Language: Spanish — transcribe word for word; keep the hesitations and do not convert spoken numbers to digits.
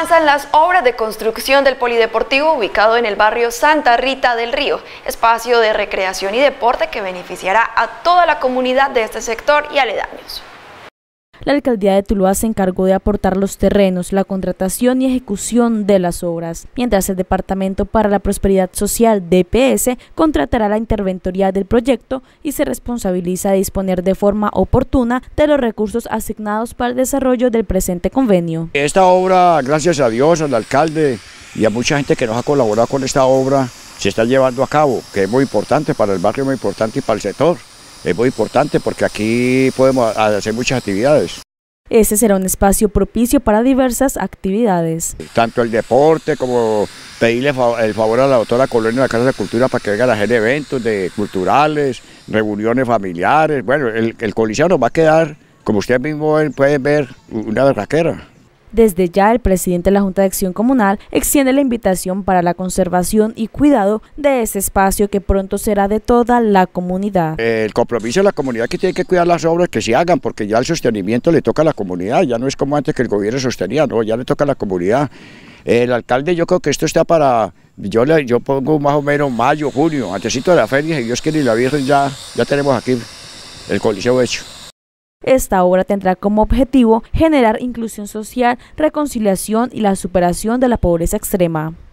Avanzan las obras de construcción del polideportivo ubicado en el barrio Santa Rita del Río, espacio de recreación y deporte que beneficiará a toda la comunidad de este sector y aledaños. La alcaldía de Tuluá se encargó de aportar los terrenos, la contratación y ejecución de las obras, mientras el Departamento para la Prosperidad Social D P S contratará la interventoría del proyecto y se responsabiliza de disponer de forma oportuna de los recursos asignados para el desarrollo del presente convenio. Esta obra, gracias a Dios, al alcalde y a mucha gente que nos ha colaborado con esta obra, se está llevando a cabo, que es muy importante para el barrio, muy importante y para el sector. Es muy importante porque aquí podemos hacer muchas actividades. Ese será un espacio propicio para diversas actividades. Tanto el deporte como pedirle el favor a la doctora Colonia de la Casa de Cultura para que vengan a hacer eventos de culturales, reuniones familiares. Bueno, el, el coliseo nos va a quedar, como ustedes mismos pueden ver, una berraquera. Desde ya, el presidente de la Junta de Acción Comunal extiende la invitación para la conservación y cuidado de ese espacio que pronto será de toda la comunidad. El compromiso de la comunidad que tiene que cuidar las obras que se hagan, porque ya el sostenimiento le toca a la comunidad, ya no es como antes que el gobierno sostenía, no, ya le toca a la comunidad. El alcalde, yo creo que esto está para, yo, le, yo pongo más o menos mayo, junio, antesito de la feria, y Dios quiere y la Virgen, ya, ya tenemos aquí el coliseo hecho. Esta obra tendrá como objetivo generar inclusión social, reconciliación y la superación de la pobreza extrema.